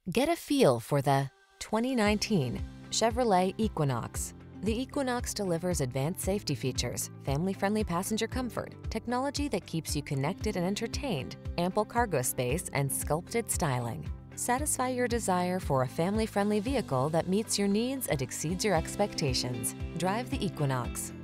Get a feel for the 2019 Chevrolet Equinox. The Equinox delivers advanced safety features, family-friendly passenger comfort, technology that keeps you connected and entertained, ample cargo space, and sculpted styling. Satisfy your desire for a family-friendly vehicle that meets your needs and exceeds your expectations. Drive the Equinox.